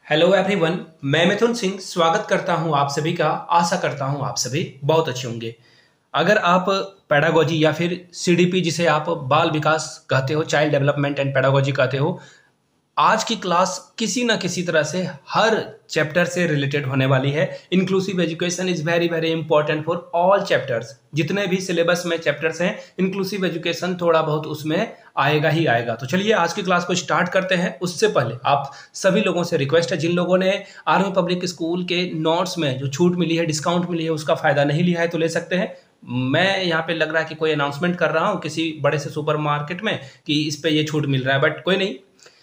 Hello everyone, मैं मिथुन सिंह स्वागत करता हूं आप सभी का। आशा करता हूं आप सभी बहुत अच्छे होंगे। अगर आप पेडागोजी या फिर सीडीपी जिसे आप बाल विकास कहते हो, चाइल्ड डेवलपमेंट एंड पेडागोजी कहते हो, आज की क्लास किसी न किसी तरह से हर चैप्टर से रिलेटेड होने वाली है। Inclusive education is very very important for all chapters. जितने भी सिलेबस में चैप्टर्स हैं, इंक्लूसिव एजुकेशन थोड़ा बहुत उसमें आएगा ही आएगा। तो चलिए आज की क्लास को स्टार्ट करते हैं। उससे पहले आप सभी लोगों से रिक्वेस्ट है, जिन लोगों ने आर्मी पब्लिक स्कूल के नोट्स में जो छूट मिली है, डिस्काउंट मिली है, उसका फायदा नहीं लिया है तो ले सकते हैं। मैं यहाँ पे लग रहा है कि कोई अनाउंसमेंट कर रहा हूँ किसी बड़े से सुपर मार्केट में कि इस पे ये छूट मिल रहा है, बट कोई नहीं।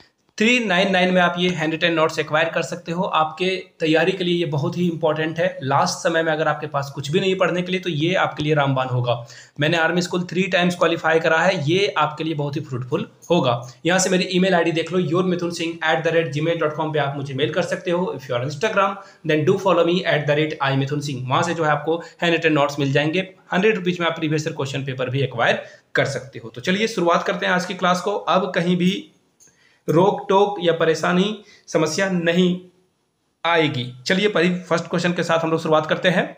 399 में आप ये हैंड रिटन नोट्स एक्वायर कर सकते हो। आपके तैयारी के लिए ये बहुत ही इंपॉर्टेंट है। लास्ट समय में अगर आपके पास कुछ भी नहीं पढ़ने के लिए तो ये आपके लिए रामबाण होगा। मैंने आर्मी स्कूल 3 टाइम्स क्वालिफाई करा है, ये आपके लिए बहुत ही फ्रूटफुल होगा। यहाँ से मेरी ईमेल आईडी देख लो, yourmithunsingh@gmail.com पे आप मुझे मेल कर सकते हो। If you are Instagram then do follow me @imithunsingh। वहाँ से जो है आपको हैंड रिटन नोट्स मिल जाएंगे। 100 रुपीज में आप प्रीवियस क्वेश्चन पेपर भी एक्वायर कर सकते हो। तो चलिए शुरुआत करते हैं आज की क्लास को। अब कहीं भी रोक टोक या परेशानी समस्या नहीं आएगी। चलिए फर्स्ट क्वेश्चन के साथ हम लोग शुरुआत करते हैं।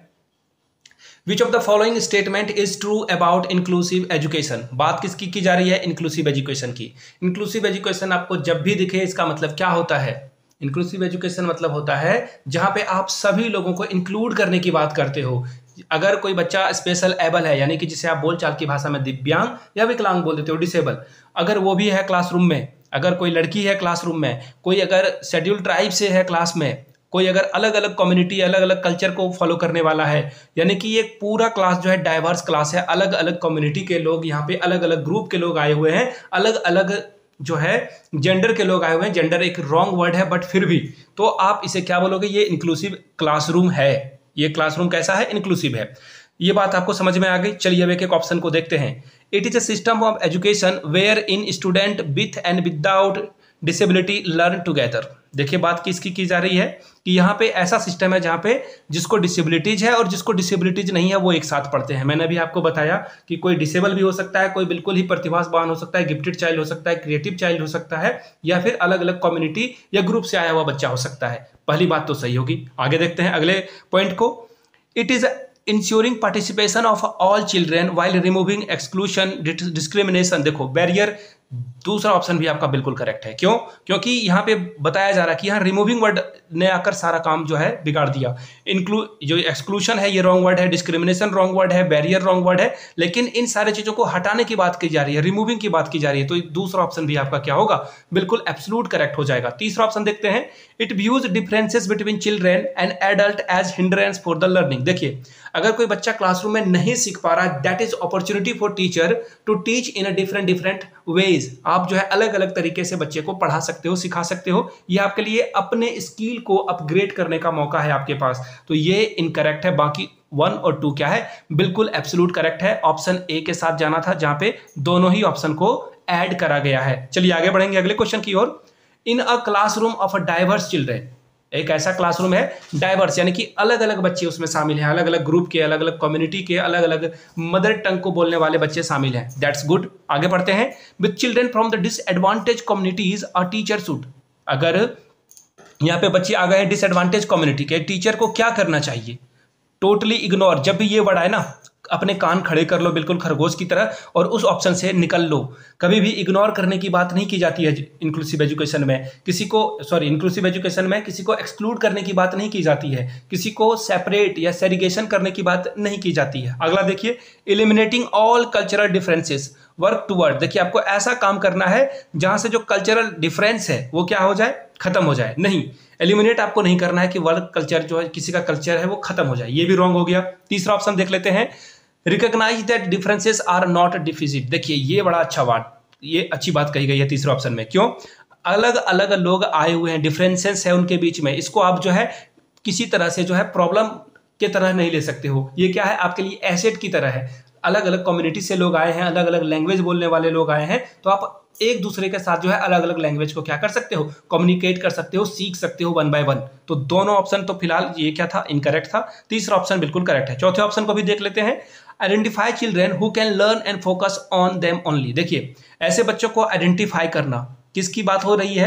Which of the following statement is true about inclusive education. बात किसकी की जा रही है? इंक्लूसिव एजुकेशन की। इंक्लूसिव एजुकेशन आपको जब भी दिखे इसका मतलब क्या होता है? इंक्लूसिव एजुकेशन मतलब होता है जहां पे आप सभी लोगों को इंक्लूड करने की बात करते हो। अगर कोई बच्चा स्पेशल एबल है, यानी कि जिसे आप बोलचाल की भाषा में दिव्यांग या विकलांग बोल देते हो, डिसेबल, अगर वो भी है क्लासरूम में, अगर कोई लड़की है क्लासरूम में, कोई अगर शेड्यूल ट्राइब से है क्लास में, कोई अगर अलग अलग कम्युनिटी अलग अलग कल्चर को फॉलो करने वाला है, यानी कि ये पूरा क्लास जो है डाइवर्स क्लास है। अलग अलग कम्युनिटी के लोग यहाँ पे, अलग अलग ग्रुप के लोग आए हुए हैं, अलग अलग जो है जेंडर के लोग आए हुए हैं। जेंडर एक रॉन्ग वर्ड है बट फिर भी तो आप इसे क्या बोलोगे? ये इंक्लूसिव क्लासरूम है। ये क्लासरूम कैसा है? इंक्लूसिव है। ये बात आपको समझ में आ गई। चलिए अब एक ऑप्शन को देखते हैं। It is a system of education where in student with and without disability learn together. देखिए बात किसकी की जा रही है कि यहाँ पे ऐसा सिस्टम है जहाँ पे जिसको डिसेबिलिटीज है और जिसको डिसेबिलिटीज नहीं है वो एक साथ पढ़ते हैं। मैंने अभी आपको बताया कि कोई डिसेबल भी हो सकता है, कोई बिल्कुल ही प्रतिभावान हो सकता है, गिफ्टेड चाइल्ड हो सकता है, क्रिएटिव चाइल्ड हो सकता है, या फिर अलग अलग कम्युनिटी या ग्रुप से आया हुआ बच्चा हो सकता है। पहली बात तो सही होगी। आगे देखते हैं अगले पॉइंट को। It is ensuring participation of all children while removing exclusion discrimination. देखो बैरियर, दूसरा ऑप्शन भी आपका बिल्कुल करेक्ट है। क्यों? क्योंकि यहाँ पे बताया जा रहा है कि यहाँ रिमूविंग वर्ड ने आकर सारा काम जो है बिगाड़ दिया। जो एक्सक्लूशन है ये रॉन्ग वर्ड है, डिस्क्रिमिनेशन रॉन्ग वर्ड है, बैरियर रॉन्ग वर्ड है, लेकिन इन सारे चीजों को हटाने की बात की जा रही है, रिमूविंग की बात की जा रही है। तो दूसरा ऑप्शन भी आपका क्या होगा? बिल्कुल एब्सोल्यूट करेक्ट हो जाएगा। तीसरा ऑप्शन देखते हैं। It views differences between children and adult as hindrance for the learning. देखिए अगर कोई बच्चा क्लासरूम में नहीं सीख पा रहा, that is opportunity for teacher to teach in a different ways. आप जो है अलग अलग तरीके से बच्चे को पढ़ा सकते हो, सिखा सकते हो। ये आपके लिए अपने स्किल को अपग्रेड करने का मौका है आपके पास। तो ये इनकरेक्ट है। बाकी 1 और 2 क्या है? बिल्कुल एब्सोल्यूट करेक्ट है। ऑप्शन ए के साथ जाना था जहां पे दोनों ही ऑप्शन को ऐड करा गया है। चलिए आगे बढ़ेंगे अगले क्वेश्चन की ओर। In a classroom of a diverse children. एक ऐसा क्लासरूम है डाइवर्स, यानी कि अलग अलग बच्चे उसमें शामिल हैं, अलग अलग ग्रुप के, अलग अलग कम्युनिटी के, अलग अलग मदर टंग को बोलने वाले बच्चे शामिल हैं। That's good. आगे बढ़ते हैं। With children from the disadvantage communities a teacher should. अगर यहाँ पे बच्चे आ गए हैं डिसएडवांटेज कम्युनिटी के, टीचर को क्या करना चाहिए? Totally ignore. जब भी ये वर्ड आए ना, अपने कान खड़े कर लो बिल्कुल खरगोश की तरह और उस ऑप्शन से निकल लो। कभी भी इग्नोर करने की बात नहीं की जाती है इंक्लूसिव एजुकेशन में। इंक्लूसिव एजुकेशन में किसी को एक्सक्लूड करने की बात नहीं की जाती है, किसी को सेपरेट या सेग्रीगेशन करने की बात नहीं की जाती है। अगला देखिए। Eliminating all cultural differences work toward. देखिए आपको ऐसा काम करना है जहां से जो कल्चरल डिफरेंस है वो क्या हो जाए? खत्म हो जाए। नहीं, एलिमिनेट आपको नहीं करना है कि वर्क कल्चर जो है, किसी का कल्चर है वो खत्म हो जाए। ये भी रॉन्ग हो गया। तीसरा ऑप्शन देख लेते हैं। Recognize that differences are not deficit. देखिए ये बड़ा अच्छा बात, ये अच्छी बात कही गई है तीसरे ऑप्शन में। क्यों? अलग अलग लोग आए हुए हैं, डिफरेंसेस है उनके बीच में, इसको आप जो है किसी तरह से जो है प्रॉब्लम के तरह नहीं ले सकते हो। ये क्या है? आपके लिए एसेट की तरह है। अलग अलग कम्युनिटी से लोग आए हैं, अलग अलग लैंग्वेज बोलने वाले लोग आए हैं, तो आप एक दूसरे के साथ जो है अलग अलग लैंग्वेज को क्या कर सकते हो? कम्युनिकेट कर सकते हो, सीख सकते हो 1 by 1। तो दोनों ऑप्शन तो फिलहाल ये क्या था? इनकरेक्ट था। तीसरा ऑप्शन बिल्कुल करेक्ट है। चौथे ऑप्शन को भी देख लेते हैं। Identify children who can learn and focus on them only. देखिए ऐसे बच्चों को आइडेंटिफाई करना, किसकी बात हो रही है?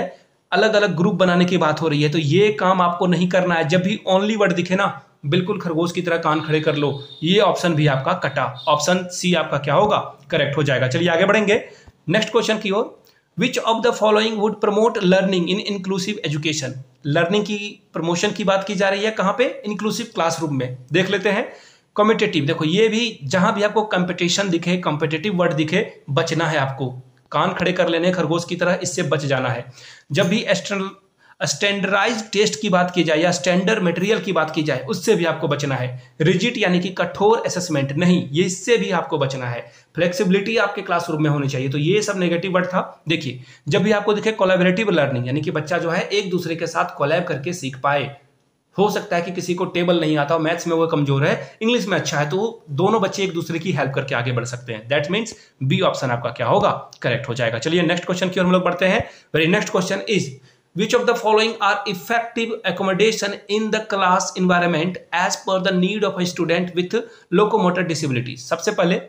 अलग अलग ग्रुप बनाने की बात हो रही है, तो ये काम आपको नहीं करना है। जब भी ओनली वर्ड दिखे ना, बिल्कुल खरगोश की तरह कान खड़े कर लो। ये ऑप्शन भी आपका कटा, ऑप्शन सी आपका क्या होगा, करेक्ट हो जाएगा। चलिए आगे बढ़ेंगे नेक्स्ट क्वेश्चन की ओर। Which of the following would promote learning in inclusive education. Learning की प्रमोशन की बात की जा रही है, कहां पे, इंक्लूसिव क्लासरूम में। देख लेते हैं। कॉम्पिटेटिव, देखो ये भी जहां भी आपको कंपटीशन दिखे, कॉम्पिटेटिव वर्ड दिखे, बचना है आपको, कान खड़े कर लेने खरगोश की तरह, इससे बच जाना है। जब भी स्टैंडर्डाइज्ड टेस्ट की बात की जाए या स्टैंडर्ड मटेरियल की बात की जाए, उससे भी आपको बचना है। रिजिड यानी कि कठोर असेसमेंट नहीं, ये इससे भी आपको बचना है। फ्लेक्सिबिलिटी आपके क्लासरूम में होनी चाहिए। तो ये सब नेगेटिव वर्ड था। देखिए, जब भी आपको दिखे कोलैबोरेटिव लर्निंग, यानी कि बच्चा जो है एक दूसरे के साथ कोलैब करके सीख पाए। हो सकता है कि किसी को टेबल नहीं आता, मैथ्स में वो कमजोर है, इंग्लिश में अच्छा है, तो दोनों बच्चे एक दूसरे की हेल्प करके आगे बढ़ सकते हैं। दैट मीन्स बी ऑप्शन आपका क्या होगा, करेक्ट हो जाएगा। चलिए नेक्स्ट क्वेश्चन की ओर हम लोग बढ़ते हैं। Very next question is which of the following are effective accommodation in the class environment as per the need of a student with locomotor disabilities। सबसे पहले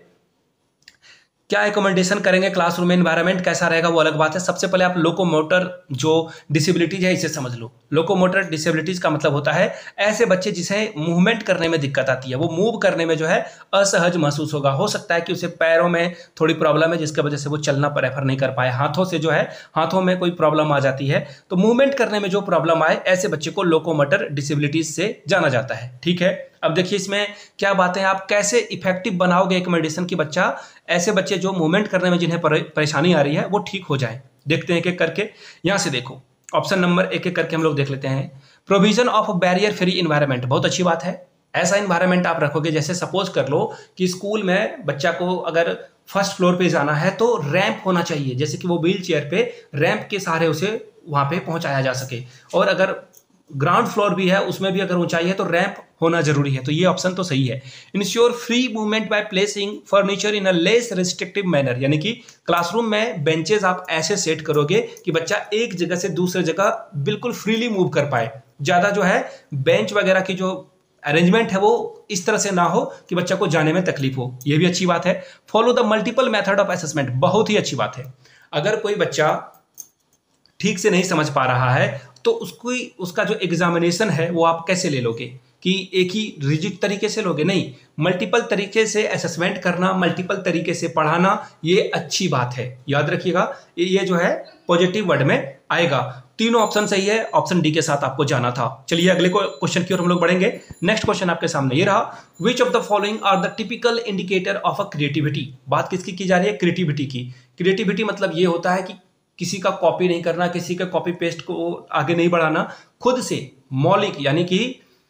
क्या एकोमोडेशन करेंगे क्लासरूम में, एनवायरनमेंट कैसा रहेगा वो अलग बात है। सबसे पहले आप लोकोमोटर जो डिसेबिलिटीज है इसे समझ लो। लोकोमोटर डिसेबिलिटीज का मतलब होता है ऐसे बच्चे जिसे मूवमेंट करने में दिक्कत आती है, वो मूव करने में जो है असहज महसूस होगा। हो सकता है कि उसे पैरों में थोड़ी प्रॉब्लम है जिसकी वजह से वो चलना प्रेफर नहीं कर पाए, हाथों से जो है हाथों में कोई प्रॉब्लम आ जाती है, तो मूवमेंट करने में जो प्रॉब्लम आए ऐसे बच्चे को लोकोमोटर डिसेबिलिटीज से जाना जाता है। ठीक है, अब देखिए इसमें क्या बातें, आप कैसे इफेक्टिव बनाओगे एकोमोडेशन की बच्चा, ऐसे बच्चे जो मूवमेंट करने में जिन्हें परेशानी आ रही है वो ठीक हो जाए। देखते हैं एक एक करके। यहां से देखो ऑप्शन नंबर एक एक करके हम लोग देख लेते हैं। Provision of barrier free environment, बहुत अच्छी बात है। ऐसा इन्वायरमेंट आप रखोगे, जैसे सपोज कर लो कि स्कूल में बच्चा को अगर फर्स्ट फ्लोर पे जाना है तो रैंप होना चाहिए, जैसे कि वो व्हील चेयर पे रैंप के सहारे उसे वहां पे पहुंचाया जा सके। और अगर ग्राउंड फ्लोर भी है उसमें भी अगर ऊंचाई है तो रैंप होना जरूरी है। तो ये ऑप्शन तो सही है। Ensure free movement by placing furniture in a less restrictive manner, यानी कि क्लासरूम में बेंचेस आप ऐसे सेट करोगे कि बच्चा एक जगह से दूसरे जगह बिल्कुल फ्रीली मूव कर पाए। ज्यादा जो है बेंच वगैरह की जो अरेंजमेंट है वो इस तरह से ना हो कि बच्चा को जाने में तकलीफ हो, ये भी अच्छी बात है। Follow the multiple method of assessment, बहुत ही अच्छी बात है। अगर कोई बच्चा ठीक से नहीं समझ पा रहा है तो उसका जो एग्जामिनेशन है वो आप कैसे ले लोगे, कि एक ही रिजिड तरीके से लोगे, नहीं, मल्टीपल तरीके से असेसमेंट करना, मल्टीपल तरीके से पढ़ाना, ये अच्छी बात है। याद रखिएगा, ये जो है पॉजिटिव वर्ड में आएगा। तीनों ऑप्शन सही है, ऑप्शन डी के साथ आपको जाना था। चलिए अगले क्वेश्चन की ओर हम लोग बढ़ेंगे। नेक्स्ट क्वेश्चन आपके सामने ये रहा। Which of the following are the typical indicator of a creativity. बात किसकी की जा रही है, क्रिएटिविटी की। क्रिएटिविटी मतलब ये होता है कि किसी का कॉपी नहीं करना, किसी का कॉपी पेस्ट को आगे नहीं बढ़ाना, खुद से मौलिक, यानी कि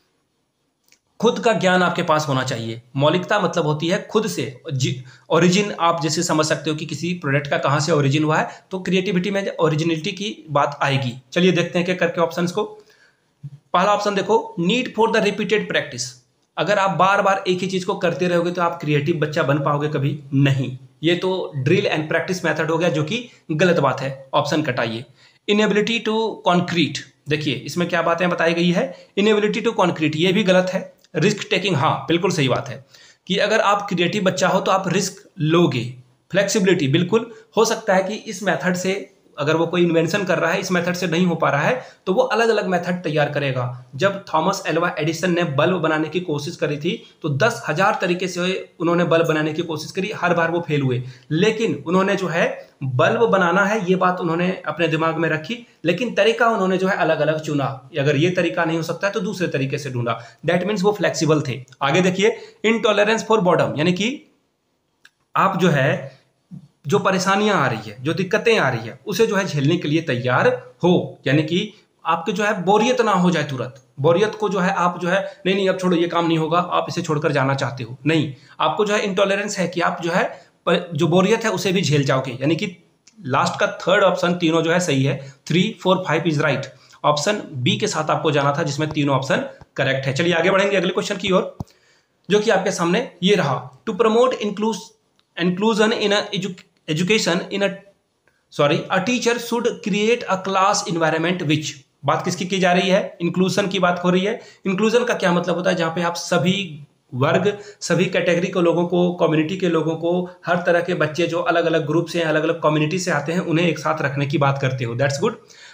खुद का ज्ञान आपके पास होना चाहिए। मौलिकता मतलब होती है खुद से, ओरिजिन आप जैसे समझ सकते हो कि किसी प्रोडक्ट का कहां से ओरिजिन हुआ है, तो क्रिएटिविटी में ओरिजिनलिटी की बात आएगी। चलिए देखते हैं क्या करके ऑप्शंस को। पहला ऑप्शन देखो, need for the repeated practice. अगर आप बार बार एक ही चीज को करते रहोगे तो आप क्रिएटिव बच्चा बन पाओगे कभी नहीं। ये तो ड्रिल एंड प्रैक्टिस मेथड हो गया, जो कि गलत बात है, ऑप्शन कटाइए। इनेबिलिटी टू कॉन्क्रीट, देखिए इसमें क्या बातें बताई गई है। इनेबिलिटी टू कॉन्क्रीट ये भी गलत है। रिस्क टेकिंग, हाँ बिल्कुल सही बात है कि अगर आप क्रिएटिव बच्चा हो तो आप रिस्क लोगे। फ्लेक्सिबिलिटी, बिल्कुल हो सकता है कि इस मेथड से अगर वो कोई इन्वेंशन कर रहा है, इस मेथड से नहीं हो पा रहा है तो वो अलग अलग मेथड तैयार करेगा। जब थॉमस एल्वा एडिसन ने बल्ब बनाने की कोशिश करी थी तो 10,000 तरीके से उन्होंने बल्ब बनाने की कोशिश करी, हर बार वो फेल हुए, लेकिन उन्होंने जो है बल्ब बनाना है ये बात उन्होंने अपने दिमाग में रखी, लेकिन तरीका उन्होंने जो है अलग अलग चुना। अगर ये तरीका नहीं हो सकता है तो दूसरे तरीके से ढूंढा। दैट मीन्स वो फ्लेक्सिबल थे। आगे देखिए, इनटॉलरेंस फॉर बॉर्डम, यानी कि आप जो है जो परेशानियां आ रही है, जो दिक्कतें आ रही है, उसे जो है झेलने के लिए तैयार हो, यानी कि आपके जो है बोरियत ना हो जाए तुरंत। बोरियत को जो है आप जो है नहीं अब छोड़ो, ये काम नहीं होगा, आप इसे छोड़कर जाना चाहते हो, नहीं, आपको जो है इंटॉलरेंस है कि आप जो है जो बोरियत है उसे भी झेल जाओगे। यानी कि लास्ट का थर्ड ऑप्शन तीनों जो है सही है। 3, 4, 5 इज राइट। ऑप्शन बी के साथ आपको जाना था जिसमें तीनों ऑप्शन करेक्ट है। चलिए आगे बढ़ेंगे अगले क्वेश्चन की ओर, जो कि आपके सामने ये रहा। To promote inclusion in education in a teacher should create a class environment which। बात किसकी की जा रही है, इंक्लूजन की बात हो रही है। इंक्लूजन का क्या मतलब होता है, जहां पे आप सभी वर्ग, सभी कैटेगरी के लोगों को, कम्युनिटी के लोगों को, हर तरह के बच्चे जो अलग अलग ग्रुप से, अलग अलग कम्युनिटी से आते हैं, उन्हें एक साथ रखने की बात करते हो। That's good.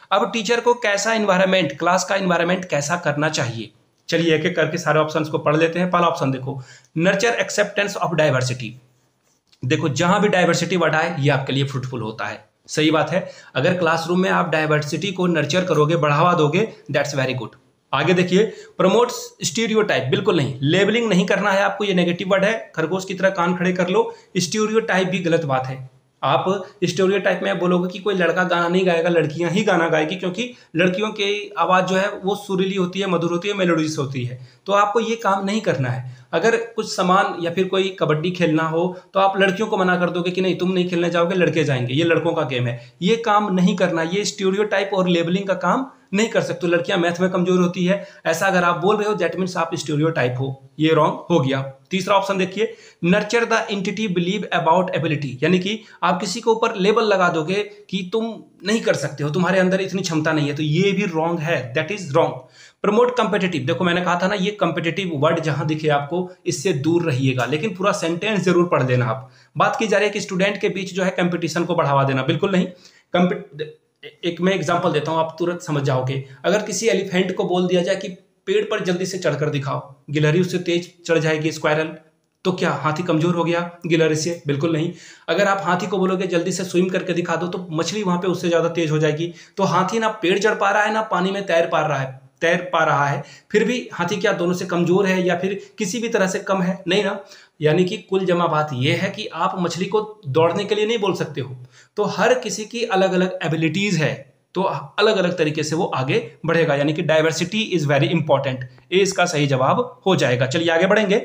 अब टीचर को कैसा इन्वायरमेंट, क्लास का इन्वायरमेंट कैसा करना चाहिए, चलिए एक एक करके सारे ऑप्शंस को पढ़ लेते हैं। पहला ऑप्शन देखो, नर्चर एक्सेप्टेंस ऑफ डाइवर्सिटी। देखो जहां भी डाइवर्सिटी वर्ड आए ये आपके लिए फ्रूटफुल होता है, सही बात है। अगर क्लासरूम में आप डाइवर्सिटी को नर्चर करोगे, बढ़ावा दोगे, दैट्स वेरी गुड। आगे देखिए, प्रमोट्स स्टीरियोटाइप, बिल्कुल नहीं, लेबलिंग नहीं करना है आपको, ये नेगेटिव वर्ड है, खरगोश की तरह कान खड़े कर लो। स्टीरियोटाइप भी गलत बात है। आप स्टीरियोटाइप में बोलोगे कि कोई लड़का गाना नहीं गाएगा, लड़कियां ही गाना गाएगी, क्योंकि लड़कियों की आवाज़ जो है वो सुरीली होती है, मधुर होती है, मेलोडियस होती है। तो आपको ये काम नहीं करना है। अगर कुछ सामान या फिर कोई कबड्डी खेलना हो तो आप लड़कियों को मना कर दोगे कि नहीं तुम नहीं खेलने जाओगे, लड़के जाएंगे, ये लड़कों का गेम है, ये काम नहीं करना। ये स्टीरियोटाइप और लेबलिंग का काम नहीं कर सकते। लड़कियां मैथ में कमजोर होती है, ऐसा अगर आप बोल रहे हो दैट मीन्स आप स्टीरियोटाइप हो, ये रॉन्ग हो गया। तीसरा ऑप्शन देखिए, nurture the entity believe about ability, यानी कि आप किसी के ऊपर लेबल लगा दोगे कि तुम नहीं कर सकते हो, तुम्हारे अंदर इतनी क्षमता नहीं है, तो ये भी रॉन्ग है, that is wrong. Promote competitive, देखो मैंने कहा था ना, ये कम्पिटिटिव वर्ड जहां दिखे आपको इससे दूर रहिएगा, लेकिन पूरा सेंटेंस जरूर पढ़ लेना। आप बात की जा रही है कि स्टूडेंट के बीच जो है कंपटीशन को बढ़ावा देना, बिल्कुल नहीं। एक मैं एग्जांपल देता हूं, आप तुरंत समझ जाओगे। अगर किसी एलिफेंट को बोल दिया जाए कि पेड़ पर जल्दी से चढ़कर दिखाओ, गिलहरी उससे तेज चढ़ जाएगी, स्क्वायरल, तो क्या हाथी कमजोर हो गया गिलहरी से? बिल्कुल नहीं। अगर आप हाथी को बोलोगे जल्दी से स्विम करके दिखा दो, तो मछली वहां पे उससे ज्यादा तेज हो जाएगी। तो हाथी ना पेड़ चढ़ पा रहा है, ना पानी में तैर पा रहा है, फिर भी हाथी क्या दोनों से कमजोर है या फिर किसी भी तरह से कम है? नहीं ना। यानी कि कुल जमा बात यह है कि आप मछली को दौड़ने के लिए नहीं बोल सकते हो। तो हर किसी की अलग अलग एबिलिटीज है, तो अलग अलग तरीके से वो आगे बढ़ेगा, यानी कि डाइवर्सिटी इज वेरी इंपॉर्टेंट। ये इसका सही जवाब हो जाएगा। चलिए आगे बढ़ेंगे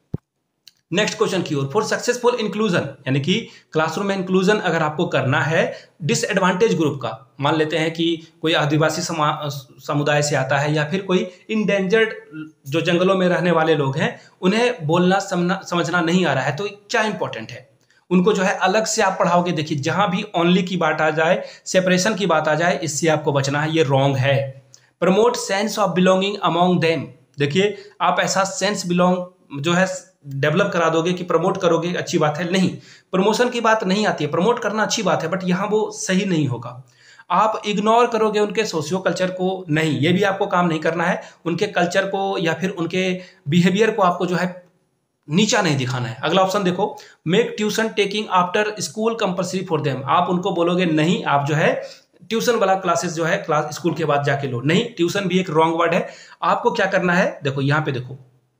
नेक्स्ट क्वेश्चन की ओर। फॉर सक्सेसफुल इंक्लूजन, यानी कि क्लासरूम में इंक्लूजन अगर आपको करना है डिसएडवांटेज ग्रुप का, मान लेते हैं कि कोई आदिवासी समुदाय से आता है या फिर कोई इंडेंजर्ड जो जंगलों में रहने वाले लोग हैं, उन्हें बोलना समझना नहीं आ रहा है, तो क्या इंपॉर्टेंट है? उनको जो है अलग से आप पढ़ाओगे। देखिए जहां भी ओनली की बात आ जाए, सेपरेशन की बात आ जाए, इससे आपको बचना है, ये रॉन्ग है। Promote sense of belonging among them, देखिए आप ऐसा सेंस बिलोंग जो है डेवलप करा दोगे कि प्रमोट करोगे, अच्छी बात है। नहीं, प्रमोशन की बात नहीं आती है, प्रमोट करना अच्छी बात है, बट यहां वो सही नहीं होगा। आप इग्नोर करोगे उनके सोशियो कल्चर को, नहीं, ये भी आपको काम नहीं करना है। उनके कल्चर को या फिर उनके बिहेवियर को आपको जो है नीचा नहीं दिखाना है। अगला ऑप्शन देखो, make tuition taking after school compulsory for them, आप उनको बोलोगे नहीं, आप जो है ट्यूशन वाला क्लासेस जो है क्लास स्कूल के बाद जाके लो। नहीं, ट्यूशन भी एक रॉन्ग वर्ड है। आपको क्या करना है, देखो यहाँ पे देखो,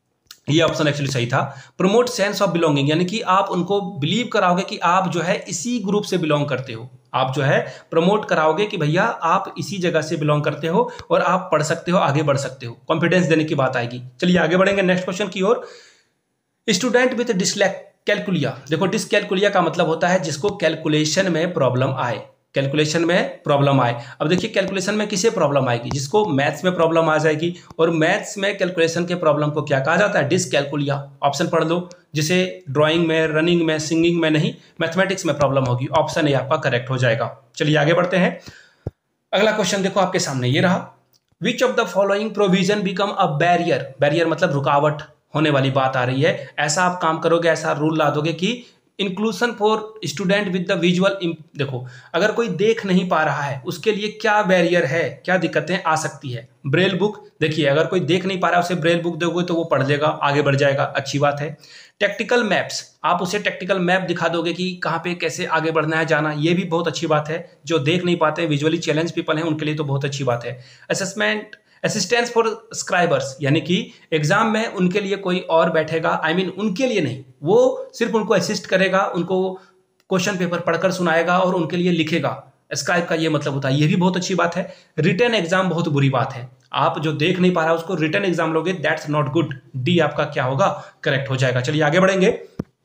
ये ऑप्शन एक्चुअली सही था। प्रमोट सेंस ऑफ बिलोंगिंग, यानी कि आप उनको बिलीव कराओगे कि आप जो है इसी ग्रुप से बिलोंग करते हो। आप जो है प्रमोट कराओगे कि भैया आप इसी जगह से बिलोंग करते हो और आप पढ़ सकते हो, आगे बढ़ सकते हो, कॉन्फिडेंस देने की बात आएगी। चलिए आगे बढ़ेंगे नेक्स्ट क्वेश्चन की ओर। स्टूडेंट विथ डिसकैलकुलिया, देखो डिसकैलकुलिया का मतलब होता है जिसको कैलकुलेशन में प्रॉब्लम आए, कैलकुलेशन में प्रॉब्लम आए। अब देखिए कैलकुलेशन में किसे प्रॉब्लम आएगी? जिसको मैथ्स में प्रॉब्लम आ जाएगी, और मैथ्स में कैलकुलेशन के प्रॉब्लम को क्या कहा जाता है? डिसकैलकुलिया। ऑप्शन पढ़ लो, जिसे ड्राइंग में, रनिंग में, सिंगिंग में नहीं, मैथमेटिक्स में प्रॉब्लम होगी। ऑप्शन ए आपका करेक्ट हो जाएगा। चलिए आगे बढ़ते हैं। अगला क्वेश्चन देखो आपके सामने ये रहा, which of the following provision become a barrier, barrier मतलब रुकावट होने वाली बात आ रही है। ऐसा आप काम करोगे, ऐसा रूल ला दोगे कि inclusion for student with the visual, देखो अगर कोई देख नहीं पा रहा है उसके लिए क्या बैरियर है, क्या दिक्कतें आ सकती है? ब्रेल बुक, देखिए अगर कोई देख नहीं पा रहा है उसे ब्रेल बुक दोगे तो वो पढ़ लेगा, आगे बढ़ जाएगा, अच्छी बात है। टेक्टिकल मैप्स, आप उसे टेक्टिकल मैप दिखा दोगे कि कहाँ पे कैसे आगे बढ़ना है, जाना, ये भी बहुत अच्छी बात है। जो देख नहीं पाते हैं, विजुअली चैलेंज पीपल हैं, उनके लिए तो बहुत अच्छी बात है। असेसमेंट असिस्टेंस फॉर स्क्राइबर्स, यानी कि एग्जाम में उनके लिए कोई और बैठेगा, आई मीन उनके लिए नहीं, वो सिर्फ उनको असिस्ट करेगा, उनको क्वेश्चन पेपर पढ़कर सुनाएगा और उनके लिए लिखेगा। स्क्राइब का ये मतलब होता है, ये भी बहुत अच्छी बात है। रिटन एग्जाम बहुत बुरी बात है, आप जो देख नहीं पा रहा उसको रिटन एग्जाम लोगे, दैट्स नॉट गुड। डी आपका क्या होगा? करेक्ट हो जाएगा। चलिए आगे बढ़ेंगे।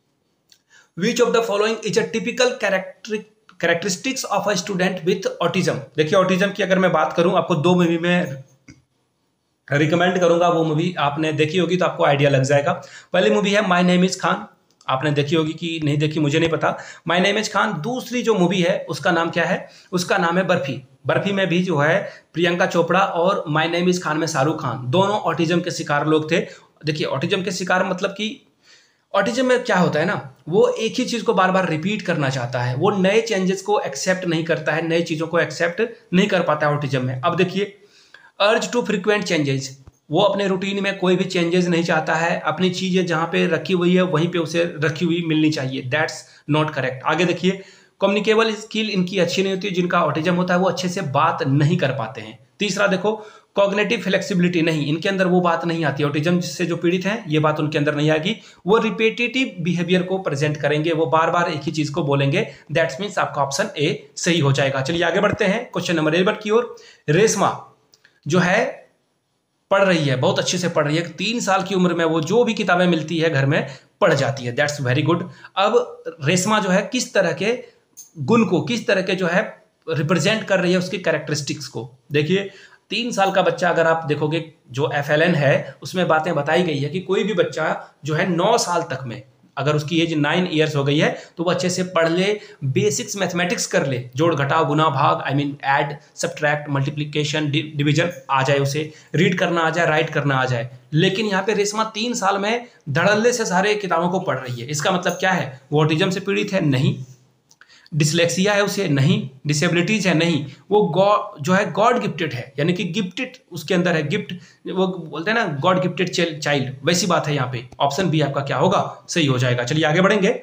Which of the following is a typical characteristics of a student with autism, देखिए ऑटिज्म की अगर मैं बात करूं, आपको दो मूवी में रिकमेंड करूंगा, वो मूवी आपने देखी होगी तो आपको आइडिया लग जाएगा। पहली मूवी है माय नेम इज खान, आपने देखी होगी कि नहीं देखी मुझे नहीं पता, माय नेम इज खान। दूसरी जो मूवी है उसका नाम क्या है? उसका नाम है बर्फी। बर्फी में भी जो है प्रियंका चोपड़ा और माय नेम इज खान में शाहरुख खान, दोनों ऑटिज्म के शिकार लोग थे। देखिए ऑटिज्म के शिकार मतलब कि ऑटिज्म में क्या होता है ना, वो एक ही चीज को बार बार रिपीट करना चाहता है, वो नए चेंजेस को एक्सेप्ट नहीं करता है, नई चीजों को एक्सेप्ट नहीं कर पाता है ऑटिज्म में। अब देखिए, अर्ज टू फ्रीक्वेंट चेंजेस, वो अपने रूटीन में कोई भी चेंजेस नहीं चाहता है, अपनी चीजें जहां पे रखी हुई है वहीं पे उसे रखी हुई मिलनी चाहिए, दैट्स नॉट करेक्ट। आगे देखिए, कम्युनिकेबल स्किल इनकी अच्छी नहीं होती, जिनका ऑटिज्म होता है वो अच्छे से बात नहीं कर पाते हैं। तीसरा देखो, कॉग्निटिव फ्लेक्सिबिलिटी नहीं, इनके अंदर वो बात नहीं आती, ऑटिज्म से जो पीड़ित हैं ये बात उनके अंदर नहीं आएगी, वो रिपीटेटिव बिहेवियर को प्रेजेंट करेंगे, वो बार बार एक ही चीज को बोलेंगे, दैट्स मीन्स आपका ऑप्शन ए सही हो जाएगा। चलिए आगे बढ़ते हैं क्वेश्चन नंबर 11 की ओर। रेशमा जो है पढ़ रही है, बहुत अच्छे से पढ़ रही है, 3 साल की उम्र में वो जो भी किताबें मिलती है घर में पढ़ जाती है, दैट्स वेरी गुड। अब रेशमा जो है किस तरह के गुण को, किस तरह के जो है रिप्रेजेंट कर रही है उसकी कैरेक्टरिस्टिक्स को। देखिए 3 साल का बच्चा, अगर आप देखोगे जो FLN है उसमें बातें बताई गई है कि कोई भी बच्चा जो है 9 साल तक में, अगर उसकी एज 9 ईयर्स हो गई है तो वो अच्छे से पढ़ ले, बेसिक्स मैथमेटिक्स कर ले, जोड़ घटाव गुना भाग, I mean add subtract multiplication division आ जाए, उसे रीड करना आ जाए, राइट करना आ जाए। लेकिन यहाँ पे रेशमा 3 साल में धड़ल्ले से सारे किताबों को पढ़ रही है, इसका मतलब क्या है, वो ऑटिज्म से पीड़ित है? नहीं। डिसलेक्सिया है उसे? नहीं। डिसेबिलिटीज है? नहीं। वो गॉड जो है गॉड गिफ्टेड है, यानी कि गिफ्टेड उसके अंदर है, गिफ्ट वो बोलते हैं ना, गॉड गिफ्टेड चाइल्ड, वैसी बात है यहाँ पे। ऑप्शन बी आपका क्या होगा, सही हो जाएगा। चलिए आगे बढ़ेंगे।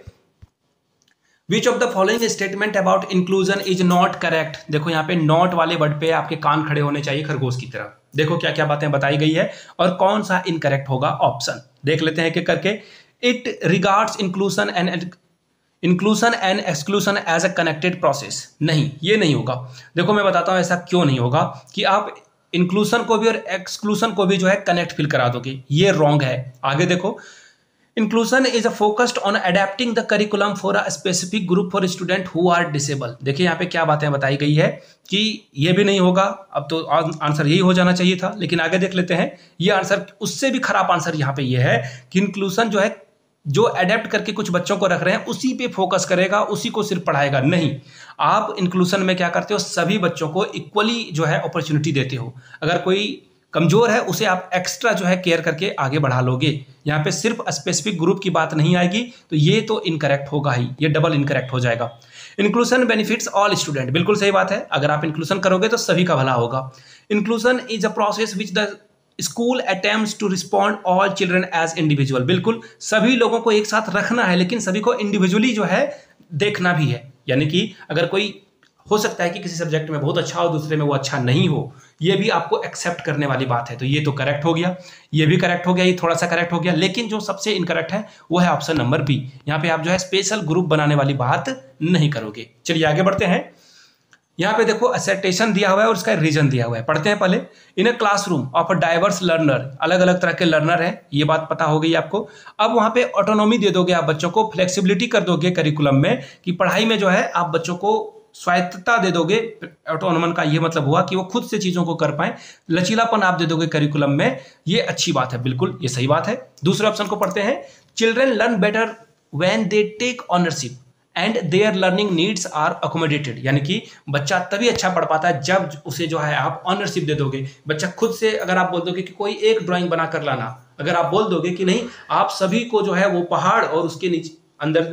Which of the following statement about inclusion is not correct. देखो यहाँ पे नॉट वाले वर्ड पे आपके कान खड़े होने चाहिए खरगोश की तरह। देखो क्या क्या बातें बताई गई है और कौन सा इनकरेक्ट होगा, ऑप्शन देख लेते हैं कि करके। It regards inclusion and exclusion as a connected process, नहीं, ये नहीं होगा। देखो मैं बताता हूं ऐसा क्यों नहीं होगा, कि आप इंक्लूजन को भी और एक्सक्लूजन को भी जो है कनेक्ट फील करा दोगे, ये रॉन्ग है। आगे देखो, inclusion is a focused on adapting the curriculum for a specific group for student who are disable. देखिए यहाँ पे क्या बातें बताई गई है कि ये भी नहीं होगा, अब तो आंसर यही हो जाना चाहिए था, लेकिन आगे देख लेते हैं। ये आंसर उससे भी खराब आंसर यहाँ पे ये है कि इंक्लूजन जो है, जो अडेप्ट करके कुछ बच्चों को रख रहे हैं उसी पे फोकस करेगा, उसी को सिर्फ पढ़ाएगा, नहीं। आप इंक्लूजन में क्या करते हो, सभी बच्चों को इक्वली जो है अपॉर्चुनिटी देते हो। अगर कोई कमजोर है उसे आप एक्स्ट्रा जो है केयर करके आगे बढ़ा लोगे। यहाँ पे सिर्फ स्पेसिफिक ग्रुप की बात नहीं आएगी, तो ये तो इनकरेक्ट होगा ही, ये डबल इनकरेक्ट हो जाएगा। इंक्लूजन बेनिफिट्स ऑल स्टूडेंट, बिल्कुल सही बात है, अगर आप इंक्लूजन करोगे तो सभी का भला होगा। Inclusion is a process which the school attempts to respond all children as individual, बिल्कुल सभी लोगों को एक साथ रखना है, लेकिन सभी को इंडिविजुअली जो है देखना भी है। यानी कि अगर कोई हो सकता है कि किसी सब्जेक्ट में बहुत अच्छा हो, दूसरे में वो अच्छा नहीं हो, ये भी आपको एक्सेप्ट करने वाली बात है। तो ये तो करेक्ट हो गया, ये भी करेक्ट हो गया, ये थोड़ा सा करेक्ट हो गया, लेकिन जो सबसे इनकरेक्ट है वो है ऑप्शन नंबर बी। यहाँ पे आप जो है स्पेशल ग्रुप बनाने वाली बात नहीं करोगे। चलिए आगे बढ़ते हैं। यहाँ पे देखो असेटेशन दिया हुआ है और उसका रीजन दिया हुआ है, पढ़ते हैं पहले। In a classroom of a diverse learner, अलग अलग तरह के लर्नर हैं, ये बात पता हो गई आपको। अब वहाँ पे ऑटोनॉमी दे दोगे आप बच्चों को, फ्लेक्सिबिलिटी कर दोगे करिकुलम में, कि पढ़ाई में जो है आप बच्चों को स्वायत्तता दे दोगे। ऑटोनोमन का ये मतलब हुआ कि वो खुद से चीजों को कर पाए, लचीलापन आप दे दोगे करिकुलम में, ये अच्छी बात है, बिल्कुल ये सही बात है। दूसरे ऑप्शन को पढ़ते हैं। Children learn better when they take ownership and their learning needs are accommodated, यानी कि बच्चा तभी अच्छा पढ़ पाता है जब उसे जो है आप ऑनरशिप दे दोगे। बच्चा खुद से, अगर आप बोल दोगे कि कोई एक ड्राइंग बना कर लाना, अगर आप बोल दोगे कि नहीं आप सभी को जो है वो पहाड़ और उसके नीचे अंदर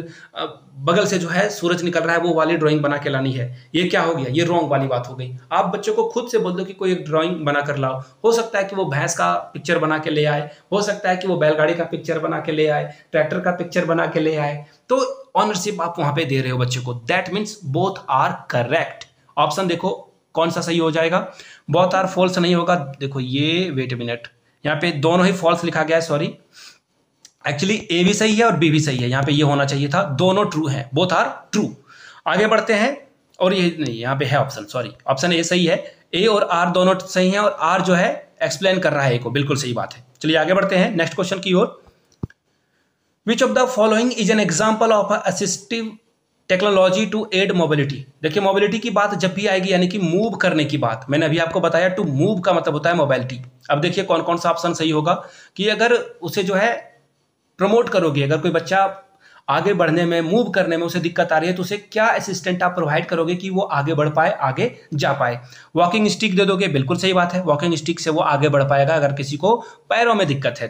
बगल से जो है सूरज निकल रहा है वो वाली ड्राइंग बना के लानी है, ये क्या हो गया, ये रॉन्ग वाली बात हो गई। आप बच्चों को खुद से बोल दो कि कोई एक ड्राइंग बना कर लाओ, हो सकता है कि वो भैंस का पिक्चर बना के ले आए, हो सकता है कि वो बैलगाड़ी का पिक्चर बना के ले आए, ट्रैक्टर का पिक्चर बना के ले आए, तो ऑनरशिप आप वहां पे दे रहे हो बच्चे को। That means both are correct. Option देखो कौन सा सही हो जाएगा, बोथ आर फॉल्स नहीं होगा। देखो ये वेट ए मिनट, यहाँ पे दोनों ही फॉल्स लिखा गया है, सॉरी, एक्चुअली ए भी सही है और बी भी सही है, यहाँ पे ये होना चाहिए था, दोनों ट्रू हैं, बोथ आर ट्रू। आगे बढ़ते हैं, और ये नहीं, यहाँ पे है ऑप्शन, सॉरी, ऑप्शन ए सही है, ए और आर दोनों सही हैं, और आर जो है एक्सप्लेन कर रहा है ए को, बिल्कुल सही बात है। चलिए आगे बढ़ते हैं नेक्स्ट क्वेश्चन की ओर। Which of the following is an example of assistive technology to aid mobility. देखिए मोबिलिटी की बात जब भी आएगी, यानी कि मूव करने की बात, मैंने अभी आपको बताया टू मूव का मतलब होता है मोबिलिटी। अब देखिए कौन कौन सा ऑप्शन सही होगा, कि अगर उसे जो है प्रमोट करोगे, अगर कोई बच्चा आगे बढ़ने में, मूव करने में उसे दिक्कत आ रही है, तो उसे क्या असिस्टेंट आप प्रोवाइड करोगे कि वो आगे बढ़ पाए, आगे जा पाए। वॉकिंग स्टिक दे दोगे, बिल्कुल सही बात है, वॉकिंग स्टिक से वो आगे बढ़ पाएगा अगर किसी को पैरों में दिक्कत है तो।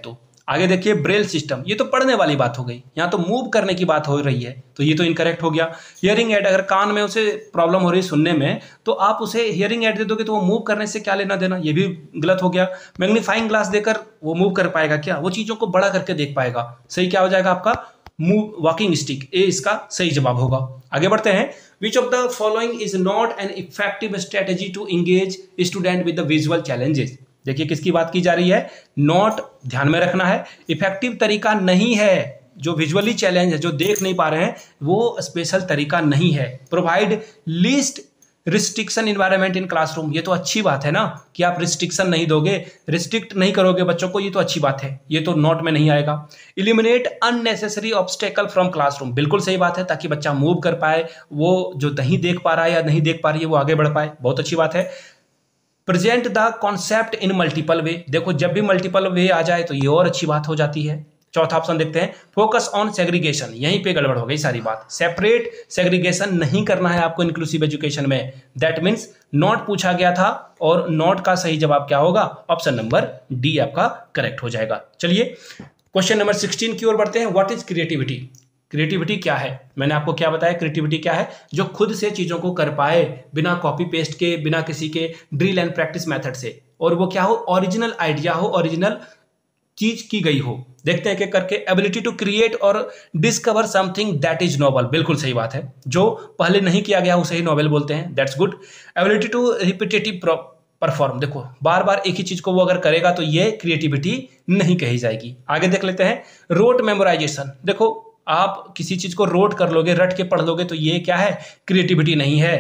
आगे देखिए ब्रेल सिस्टम, ये तो पढ़ने वाली बात हो गई, यहाँ तो मूव करने की बात हो रही है, तो ये तो इनकरेक्ट हो गया। हियरिंग एड, अगर कान में उसे प्रॉब्लम हो रही है सुनने में, तो आप उसे हियरिंग एड दे दोगे तो वो मूव करने से क्या लेना देना, ये भी गलत हो गया। मैग्नीफाइंग ग्लास देकर वो मूव कर पाएगा क्या, वो चीजों को बड़ा करके देख पाएगा। सही क्या हो जाएगा आपका, मूव वॉकिंग स्टिक, ए इसका सही जवाब होगा। आगे बढ़ते हैं। Which of the following is not an effective strategy to engage student with the visual challenges. देखिए किसकी बात की जा रही है, नॉट ध्यान में रखना है, इफेक्टिव तरीका नहीं है। जो विजुअली चैलेंज है, जो देख नहीं पा रहे हैं, वो स्पेशल तरीका नहीं है। Provide least restriction environment in classroom, ये तो अच्छी बात है ना कि आप रिस्ट्रिक्शन नहीं दोगे, रिस्ट्रिक्ट नहीं करोगे बच्चों को, ये तो अच्छी बात है, ये तो नोट में नहीं आएगा। Eliminate unnecessary obstacle from classroom, बिल्कुल सही बात है, ताकि बच्चा मूव कर पाए, वो जो नहीं देख पा रहा है या नहीं देख पा रही है वो आगे बढ़ पाए, बहुत अच्छी बात है। Present the concept in multiple way, देखो जब भी मल्टीपल वे आ जाए तो ये और अच्छी बात हो जाती है। चौथा ऑप्शन देखते हैं, फोकस ऑन सेग्रीगेशन, यहीं पे गड़बड़ हो गई सारी बात। सेपरेट सेग्रीगेशन नहीं करना है आपको इंक्लूसिव एजुकेशन में, दैट मीन्स नॉट पूछा गया था और नॉट का सही जवाब क्या होगा, ऑप्शन नंबर डी आपका करेक्ट हो जाएगा। चलिए क्वेश्चन नंबर 16 की ओर बढ़ते हैं। व्हाट इज क्रिएटिविटी, क्रिएटिविटी क्या है, मैंने आपको क्या बताया, क्रिएटिविटी क्या है, जो खुद से चीजों को कर पाए बिना कॉपी पेस्ट के, बिना किसी के ड्रिल एंड प्रैक्टिस मेथड से, और वो क्या हो, ओरिजिनल आइडिया हो, ओरिजिनल चीज की गई हो। देखते हैं कि करके, ability to create or discover something that is noble, बिल्कुल सही बात है, जो पहले नहीं किया गया उसे ही नोबल बोलते हैं, that's good. Ability to repetitive perform, देखो बार बार एक ही चीज को वो अगर करेगा तो ये क्रिएटिविटी नहीं कही जाएगी। आगे देख लेते हैं, रोट मेमोराइजेशन, देखो आप किसी चीज को रोट कर लोगे, रट के पढ़ लोगे तो ये क्या है, क्रिएटिविटी नहीं है।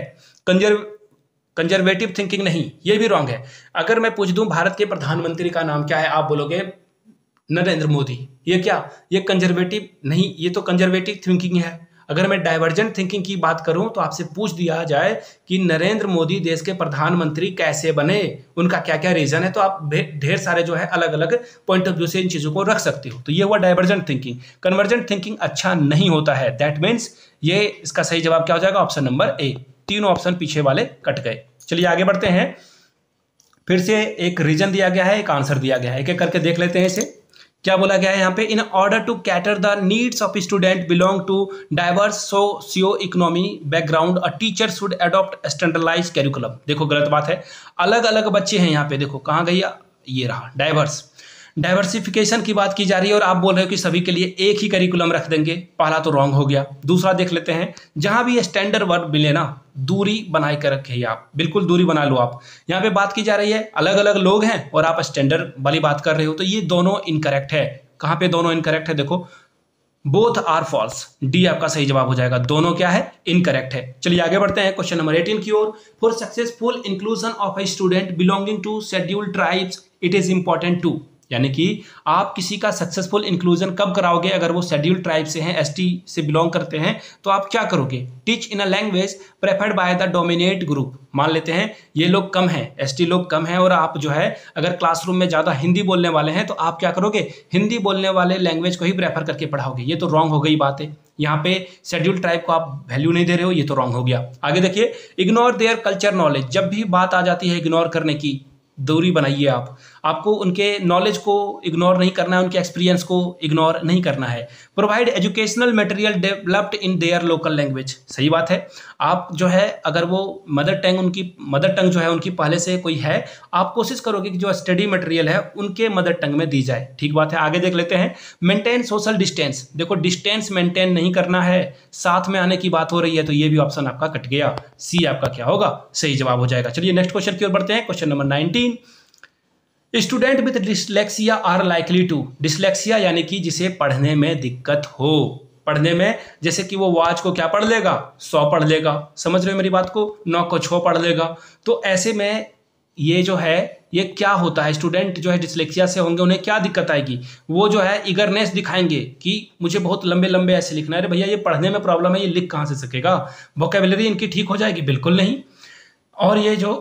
कंजर्वेटिव थिंकिंग नहीं, ये भी रॉन्ग है। अगर मैं पूछ दूं भारत के प्रधानमंत्री का नाम क्या है, आप बोलोगे नरेंद्र मोदी, ये क्या, ये कंजर्वेटिव नहीं, ये तो कंजर्वेटिव थिंकिंग है। अगर मैं डाइवर्जेंट थिंकिंग की बात करूं तो आपसे पूछ दिया जाए कि नरेंद्र मोदी देश के प्रधानमंत्री कैसे बने, उनका क्या क्या रीजन है, तो आप ढेर सारे जो है अलग अलग पॉइंट ऑफ व्यू से इन चीजों को रख सकते हो, तो ये हुआ डाइवर्जेंट थिंकिंग। कन्वर्जेंट थिंकिंग अच्छा नहीं होता है, दैट मीन्स ये इसका सही जवाब क्या हो जाएगा, ऑप्शन नंबर ए। तीनों ऑप्शन पीछे वाले कट गए। चलिए आगे बढ़ते हैं, फिर से एक रीजन दिया गया है, एक आंसर दिया गया है, एक एक करके देख लेते हैं इसे। क्या बोला गया है यहाँ पे, in order to cater the needs of student belong to diverse socio economy background a teacher should adopt standardize curriculum. देखो गलत बात है, अलग अलग बच्चे हैं यहाँ पे, देखो कहाँ गई, ये रहा डाइवर्स, डाइवर्सिफिकेशन की बात की जा रही है और आप बोल रहे हो कि सभी के लिए एक ही करिकुलम रख देंगे, पहला तो रॉन्ग हो गया। दूसरा देख लेते हैं, जहां भी स्टैंडर्ड वर्ड मिले ना, दूरी बनाए कर रखे आप, बिल्कुल दूरी बना लो आप। यहाँ पे बात की जा रही है अलग अलग लोग हैं और आप स्टैंडर्ड वाली बात कर रहे हो, तो ये दोनों इनकरेक्ट है। कहाँ पे दोनों इनकरेक्ट है, देखो बोथ आर फॉल्स, डी आपका सही जवाब हो जाएगा, दोनों क्या है, इनकरेक्ट है। चलिए आगे बढ़ते हैं क्वेश्चन नंबर 18 की ओर। For successful inclusion of a student belonging to scheduled tribes it is important to, यानी कि आप किसी का सक्सेसफुल इंक्लूजन कब कराओगे, अगर वो शेड्यूल्ड ट्राइब से हैं, एसटी से बिलोंग करते हैं, तो आप क्या करोगे, teach in a language preferred by the dominate group. मान लेते हैं ये लोग कम हैं, एसटी लोग कम हैं, और आप जो है अगर क्लासरूम में ज़्यादा हिंदी बोलने वाले हैं तो आप क्या करोगे, हिंदी बोलने वाले लैंग्वेज को ही प्रेफर करके पढ़ाओगे। ये तो रॉन्ग हो गई बात है, यहाँ पे शेड्यूल्ड ट्राइब को आप वैल्यू नहीं दे रहे हो, ये तो रॉन्ग हो गया। आगे देखिए, इग्नोर देयर कल्चर नॉलेज, जब भी बात आ जाती है इग्नोर करने की, दूरी बनाइए आप, आपको उनके नॉलेज को इग्नोर नहीं करना है, उनके एक्सपीरियंस को इग्नोर नहीं करना है। Provide educational material developed in their local language, सही बात है, आप जो है अगर वो मदर टंग जो है उनकी पहले से कोई है, आप कोशिश करोगे कि जो स्टडी मटेरियल है उनके मदर टंग में दी जाए, ठीक बात है। आगे देख लेते हैं, मेंटेन सोशल डिस्टेंस, देखो डिस्टेंस मेंटेन नहीं करना है, साथ में आने की बात हो रही है, तो ये भी ऑप्शन आपका कट गया, सी आपका क्या होगा, सही जवाब हो जाएगा। चलिए नेक्स्ट क्वेश्चन की ओर बढ़ते हैं, question number 19। Student with dyslexia are likely to, dyslexia यानी कि जिसे पढ़ने में दिक्कत हो, पढ़ने में जैसे कि वो वाच को क्या पढ़ लेगा, 100 पढ़ लेगा, समझ रहे हो मेरी बात को, 9 को 6 पढ़ लेगा, तो ऐसे में ये जो है ये क्या होता है, स्टूडेंट जो है डिसलेक्सिया से होंगे उन्हें क्या दिक्कत आएगी, वो जो है ईगरनेस दिखाएंगे कि मुझे बहुत लंबे लंबे ऐसे लिखना है, अरे भैया ये पढ़ने में प्रॉब्लम है, ये लिख कहाँ से सकेगा, वोकेबुलरी इनकी ठीक हो जाएगी, बिल्कुल नहीं। और ये जो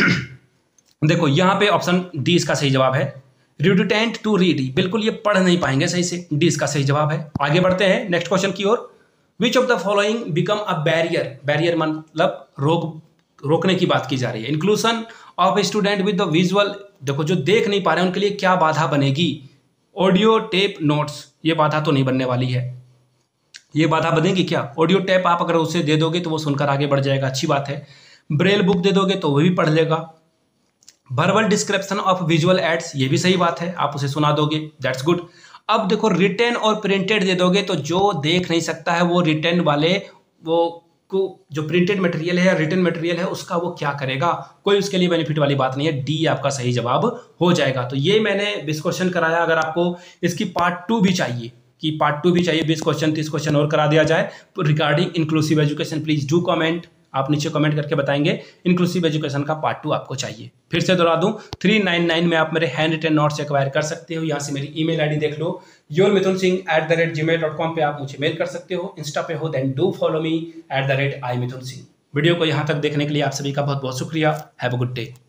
देखो यहाँ पे ऑप्शन डी इसका सही जवाब है, रिडुटेंट टू रीड, बिल्कुल ये पढ़ नहीं पाएंगे सही से, डी इसका सही जवाब है। आगे बढ़ते हैं नेक्स्ट क्वेश्चन की ओर। Which of the following become a barrier, barrier मतलब रोकने की बात की जा रही है। Inclusion of student with the visual, देखो जो देख नहीं पा रहे हैं उनके लिए क्या बाधा बनेगी, ऑडियो टेप नोट्स, ये बाधा तो नहीं बनने वाली है। ये बाधा बनेगी क्या? ऑडियो टेप आप अगर उसे दे दोगे तो वो सुनकर आगे बढ़ जाएगा, अच्छी बात है। ब्रेल बुक दे दोगे तो वो भी पढ़ लेगा। Verbal description of visual aids, ये भी सही बात है, आप उसे सुना दोगे, दैट्स गुड। अब देखो रिटन और प्रिंटेड दे दोगे तो जो देख नहीं सकता है वो रिटन वाले वो को जो प्रिंटेड मटेरियल है या रिटन मटेरियल है उसका वो क्या करेगा? कोई उसके लिए बेनिफिट वाली बात नहीं है। डी आपका सही जवाब हो जाएगा। तो ये मैंने 20 क्वेश्चन कराया। अगर आपको इसकी पार्ट 2 भी चाहिए, कि पार्ट 2 भी चाहिए, 20 क्वेश्चन 30 क्वेश्चन और करा दिया जाए regarding inclusive education, please do comment. आप नीचे कमेंट करके बताएंगे इंक्लूसिव एजुकेशन का पार्ट 2 आपको चाहिए। फिर से दोहरा दूं, 399 में आप मेरे हैंड रिटन नोट्स एक्वायर कर सकते हो। यहाँ से मेरी ईमेल आईडी देख लो, yourmithunsingh@gmail.com पे आप मुझे मेल कर सकते हो। इंस्टा पे हो then do follow me @imithunsingh। Video को यहाँ तक देखने के लिए आप सभी का बहुत बहुत शुक्रिया। Have a good day.